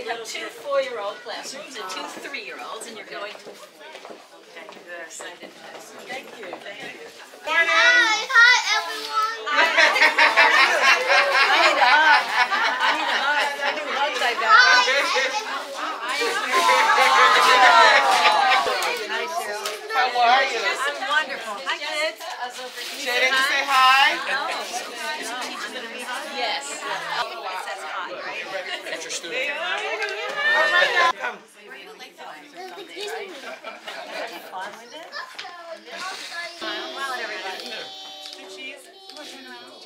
have 2 4-year-old classrooms and 2 3-year-olds, and you're going to. Thank you. They're excited for this. Thank you. Thank you. Hi, everyone. I need a hug. I need a hug. I need hugs like that. Hi, Cheryl. How are you? I'm wonderful. Hi, kids. She didn't say hi? Yes. It says hi, right? Future student. Come. Fun with it? Smile at everybody. Cheese.